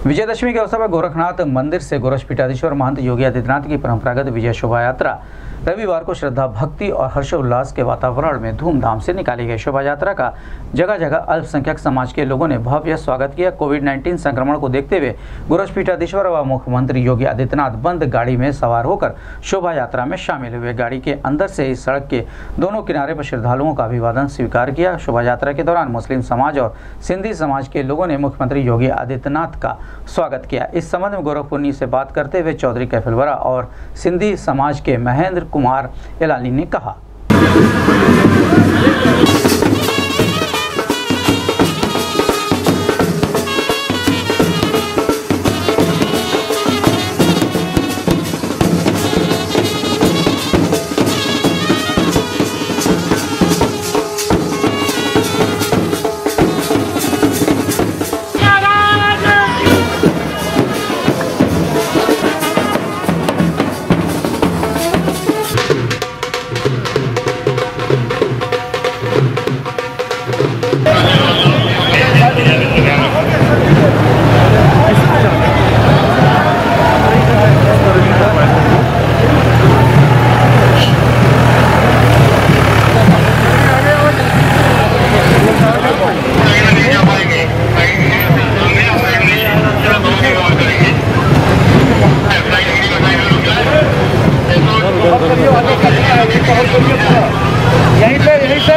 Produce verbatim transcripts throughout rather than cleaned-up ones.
विजयदशमी के अवसर पर गोरखनाथ मंदिर से गोरक्षपीठाधीश्वर महंत योगी आदित्यनाथ की परंपरागत विजय शोभा यात्रा रविवार को श्रद्धा, भक्ति और हर्षोल्लास के वातावरण में धूमधाम से निकाली गई। शोभा यात्रा का जगह जगह अल्पसंख्यक समाज के लोगों ने भव्य स्वागत किया। कोविड उन्नीस संक्रमण को देखते हुए गोरक्षपीठाधीश्वर व मुख्यमंत्री योगी आदित्यनाथ बंद गाड़ी में सवार होकर शोभा यात्रा में शामिल हुए। गाड़ी के अंदर से इस सड़क के दोनों किनारे पर श्रद्धालुओं का अभिवादन स्वीकार किया। शोभा यात्रा के दौरान मुस्लिम समाज और सिंधी समाज के लोगों ने मुख्यमंत्री योगी आदित्यनाथ का स्वागत किया। इस संबंध में गोरखपुर से बात करते हुए चौधरी कैफलवरा और सिंधी समाज के महेंद्र कुमार एलानी ने कहा। यहीं से यहीं से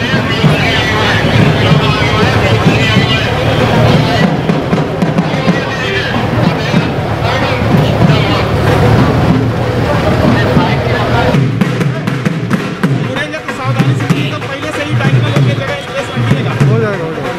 सावधानी से तो पहले से ही टाइम में लोग जगह स्पेस रखिएगा। हो जाएगा हो जाएगा।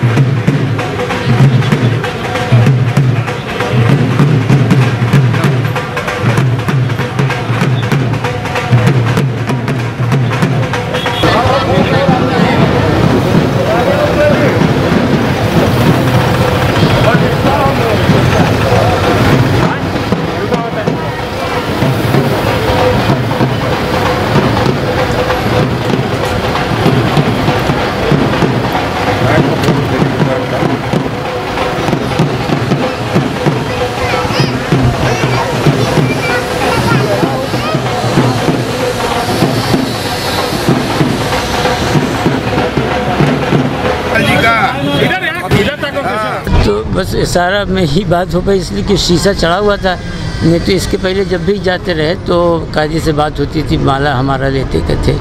तो बस इशारा में ही बात हो पाई, इसलिए कि शीशा चढ़ा हुआ था। नहीं तो इसके पहले जब भी जाते रहे तो काजी से बात होती थी, माला हमारा लेते के थे।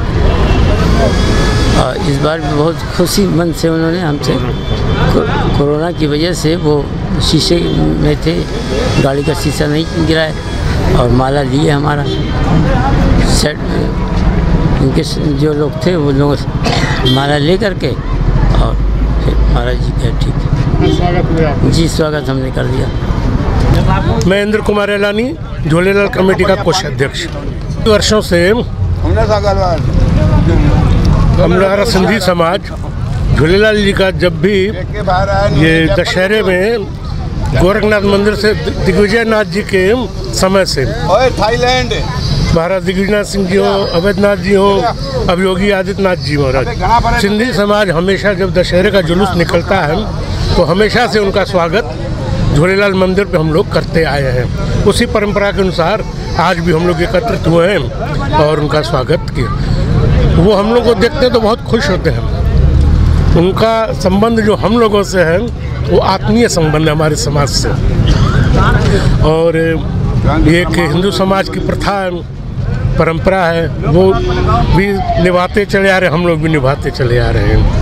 और इस बार भी बहुत खुशी मन से उन्होंने हमसे, कोरोना की वजह से वो शीशे में थे, गाड़ी का शीशा नहीं गिराए और माला लिए हमारा सेट। उनके जो लोग थे वो लोग माला ले करके और फिर महाराज जी कहे ठीक है। स्वागत हुआ जी, स्वागत हमने कर दिया। महेंद्र कुमार एलानी, झूलेलाल कमेटी का कोषाध्यक्ष। वर्षों से हमारा सिंधी समाज झूलेलाल जी का जब भी ये दशहरे में गोरखनाथ मंदिर से दिग्विजय नाथ जी के समय से थाईलैंड महाराज दिग्विजयनाथ सिंह जी हो, अवैधनाथ जी हो, अब योगी आदित्यनाथ जी महाराज, सिंधी समाज हमेशा जब दशहरे का जुलूस निकलता है तो हमेशा से उनका स्वागत झूलेलाल मंदिर पे हम लोग करते आए हैं। उसी परंपरा के अनुसार आज भी हम लोग एकत्रित हुए हैं और उनका स्वागत किया। वो हम लोग को देखते तो बहुत खुश होते हैं। उनका संबंध जो हम लोगों से है वो आत्मीय संबंध है हमारे समाज से, और एक हिंदू समाज की प्रथा परंपरा है वो भी निभाते चले आ रहे हैं, हम लोग भी निभाते चले आ रहे हैं।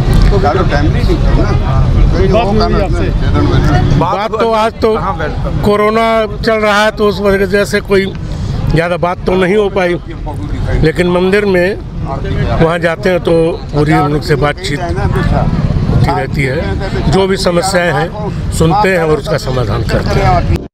बात तो आज तो कोरोना चल रहा है तो उस वजह से कोई ज़्यादा बात तो नहीं हो पाई, लेकिन मंदिर में वहाँ जाते हैं तो पूरी हम लोग से बातचीत होती रहती है। जो भी समस्याएं हैं सुनते हैं और उसका समाधान करते हैं।